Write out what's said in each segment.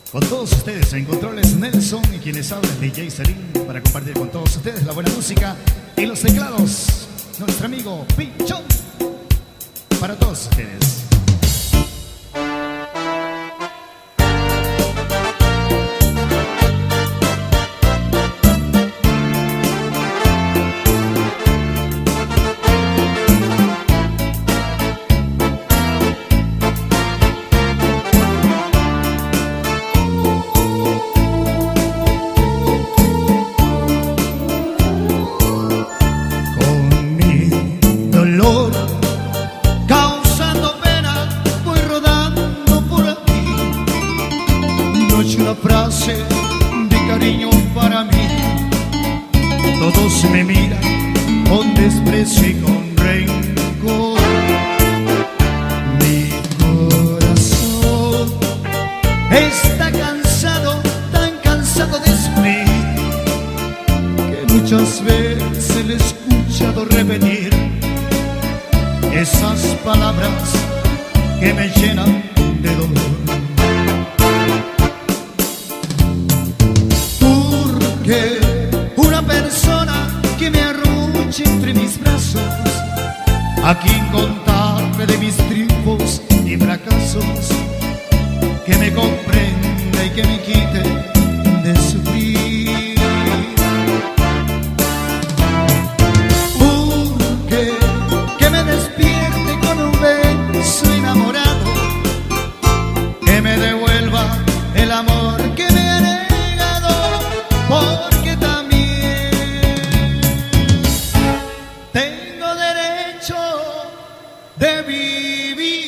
Con todos ustedes en controles Nelson y quienes hablan DJ Serín para compartir con todos ustedes la buena música y los teclados, nuestro amigo Pichón, para todos ustedes. Causando pena, voy rodando por aquí. No es una frase de cariño para mí. Todos me miran con desprecio y con rencor. Mi corazón está cansado, tan cansado de sufrir, que muchas veces le he escuchado repetir esas palabras que me llenan de dolor. Porque una persona que me arruche entre mis brazos, a quien contarme de mis triunfos y fracasos, que me comprenda y que me quite de sufrir. Soy enamorado, que me devuelva el amor que me ha negado, porque también tengo derecho de vivir.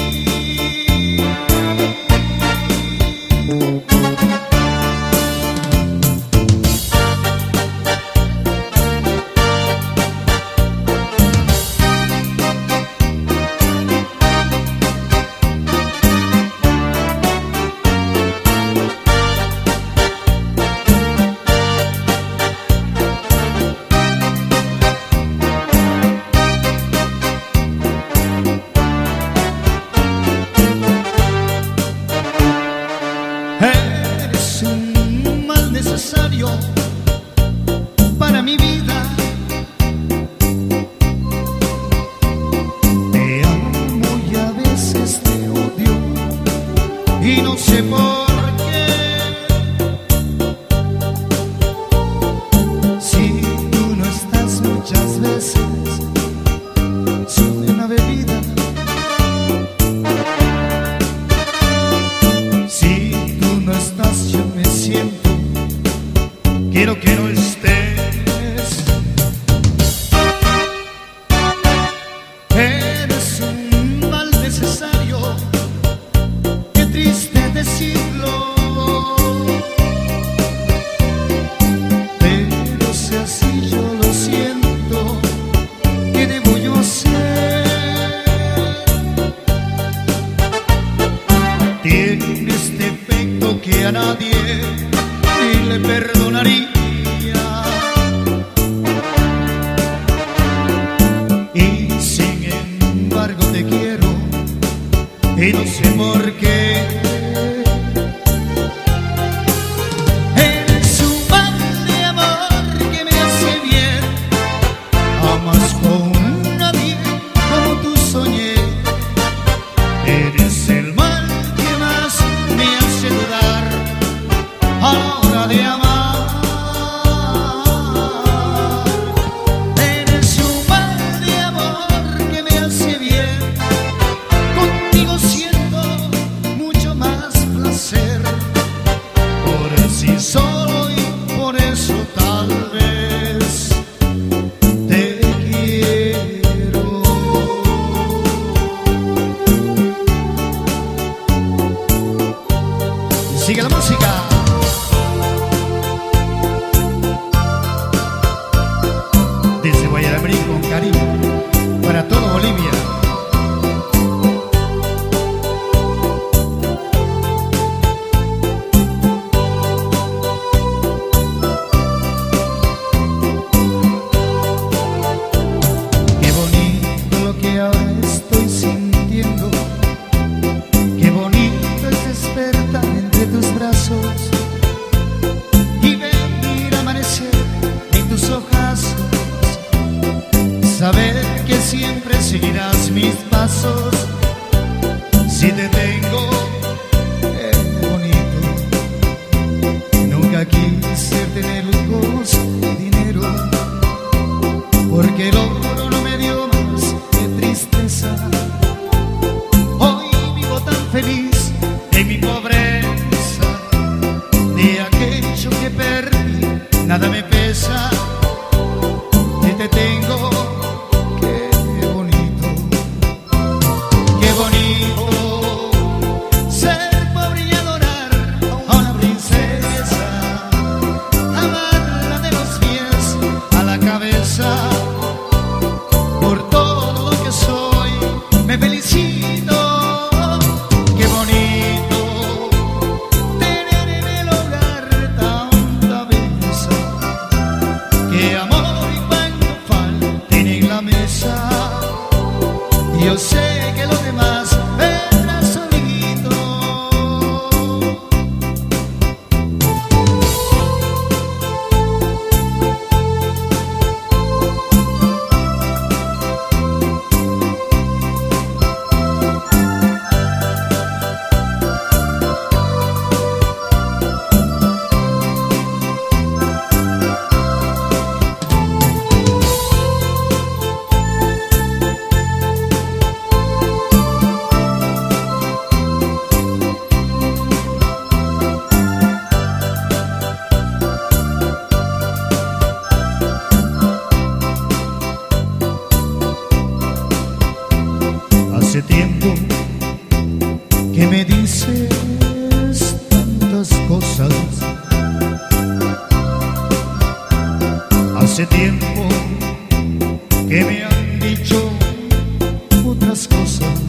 Eres un mal necesario para mi vida. Te amo y a veces te odio, y no sé por qué. Si tú no estás muchas veces, soy una bebida. Yo me siento, quiero que no estés. Eres un mal necesario, qué triste decirlo, pero si así yo lo siento, ¿qué debo yo hacer? Tienes defecto que a nadie ni le perdonaría, y sin embargo te quiero y no sé por qué. Eres un mal de amor que me hace bien, amas con nadie como tú soñé. Eres el mal que más me hace dudar a la hora de amar. Eres un mal de amor que me hace bien, contigo siento mucho más placer. Por así soy, por eso tal vez te quiero. Sigue la música. Desde Guayaramí con cariño para todo Bolivia. Qué bonito lo que ahora estoy sintiendo, qué bonito es despertar entre tus brazos. feliz en mi pobreza, de aquello que perdí, nada me pesa, que te tengo, qué bonito ser pobre y adorar a una princesa, amarla de los pies a la cabeza, por todo lo que soy, me felicito. Yo sé que lo demás vendrá solito. Hace tiempo que me dices tantas cosas. Hace tiempo que me han dicho otras cosas.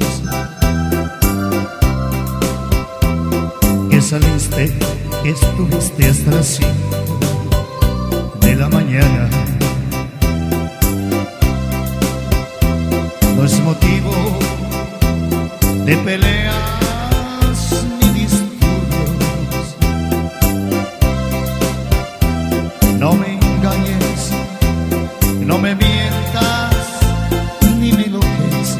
Que saliste, que estuviste hasta las 5 de la mañana. No es motivo de peleas ni disturbios. No me engañes, no me mientas, ni me enloqueces.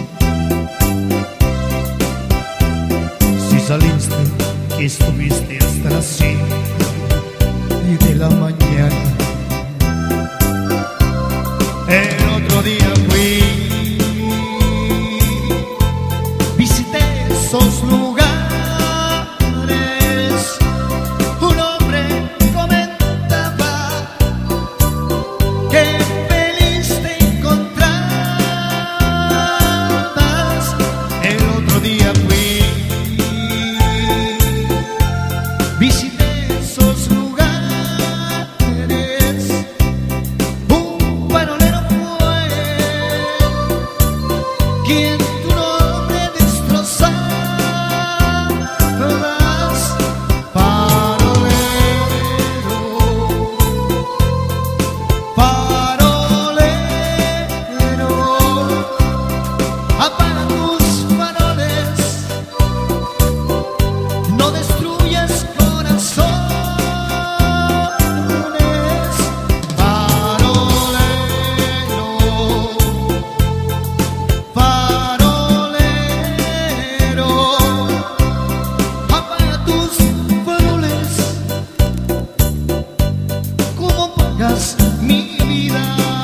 Si saliste, que estuviste hasta las 5 de la mañana. El otro día fui, esos lugares, un hombre comentaba que feliz te encontrabas. El otro día fui, visité esos lugares, un farolero fue quien tu nombre destrozaba. Mi vida.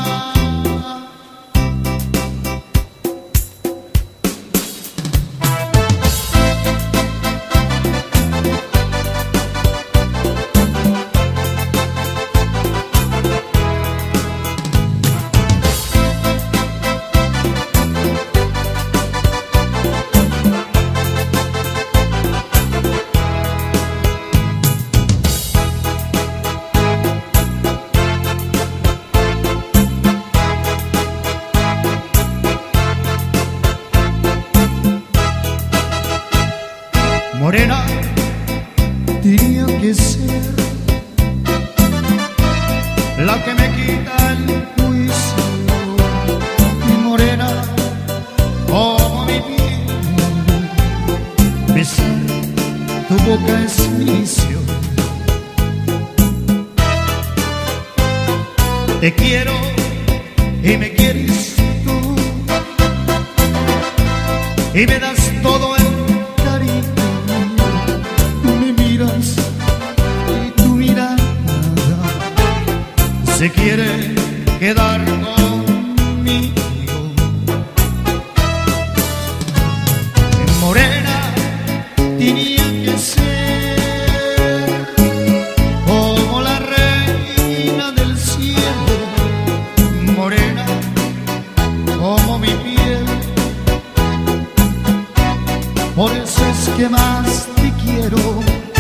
Morena, tenía que ser la que me quita el juicio. Mi morena, como mi piel, besar tu boca es vicio. Te quiero y me quieres tú, y me das todo el cariño. Me miras y tu mirada se quiere quedar conmigo. Morena, eso es que más te quiero,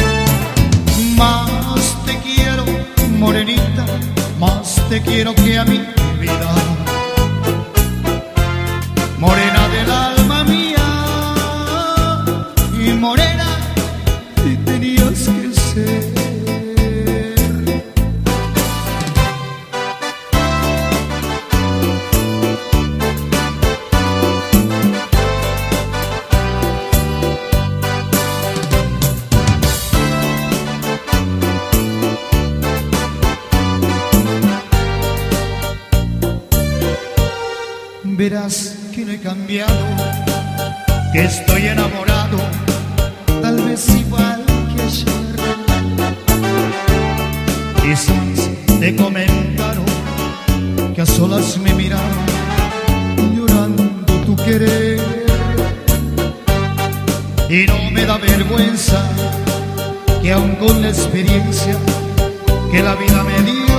morenita, más te quiero que a mi vida, morena del alma mía, y morena y tenías que ser. Verás que no he cambiado, que estoy enamorado, tal vez igual que ayer. Quizás te comentaron que a solas me miraban llorando tu querer, y no me da vergüenza que aun con la experiencia que la vida me dio,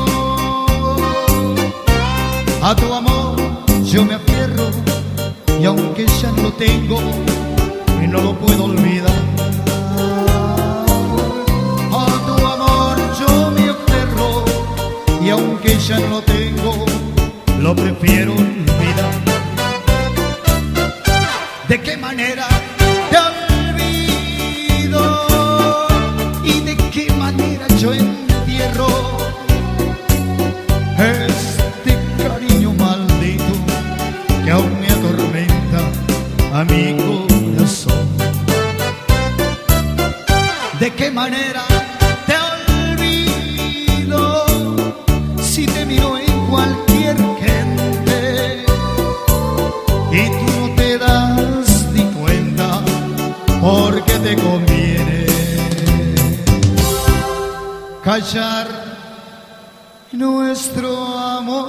a tu amor yo me aferro, y aunque ya no lo tengo, y no lo puedo olvidar. A tu amor yo me aferro, y aunque ya no lo tengo, lo prefiero olvidar. ¿De qué manera te olvido? ¿Y de qué manera yo entierro este cariño maldito que aún me atormenta a mi corazón? ¿De qué manera te olvido si te miro en cualquier gente y tú no te das ni cuenta porque te conviene callar nuestro amor?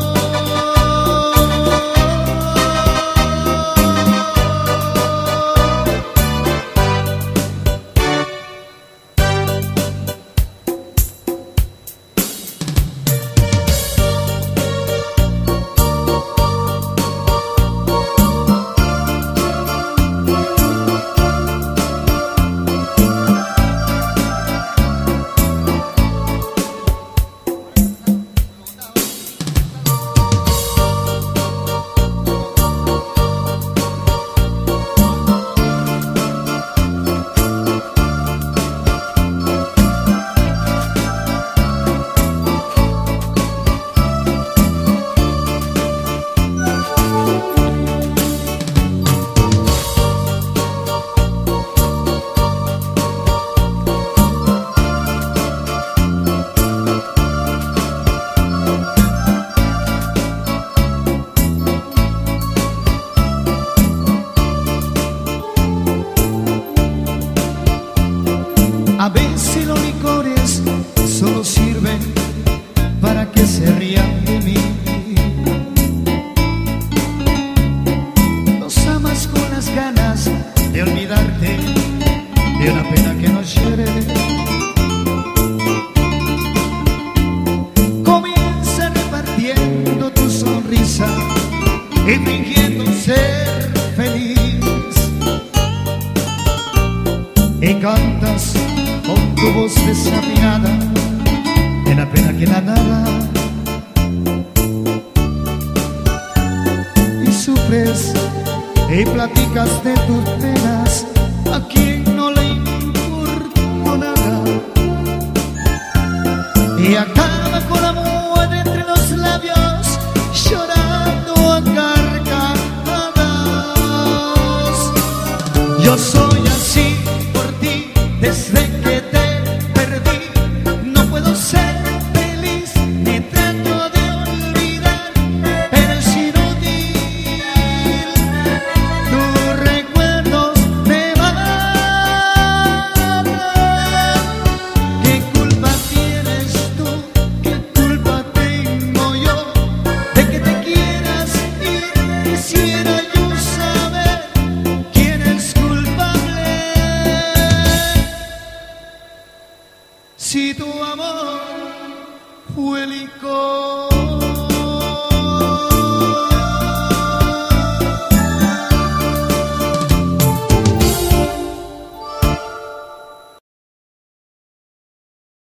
A veces los licores solo sirven para que se rían de mí. Nos amas con las ganas de olvidarte de una pena que nos hiere. Comienza repartiendo tu sonrisa y fingiendo ser feliz, y cantas con tu voz desafinada en la pena que la nada, y sufres y platicas de tus penas a quien no le importa nada, y acaba con la muerte entre los labios llorando a carcajadas. Yo soy así por ti desde que te perdí, no puedo ser feliz, ni trato de olvidar, pero es inútil, tus recuerdos me matan. ¿Qué culpa tienes tú? ¿Qué culpa tengo yo de que te quieras ir? Quisiera yo saber quién es culpable. Si tu amor fue licor.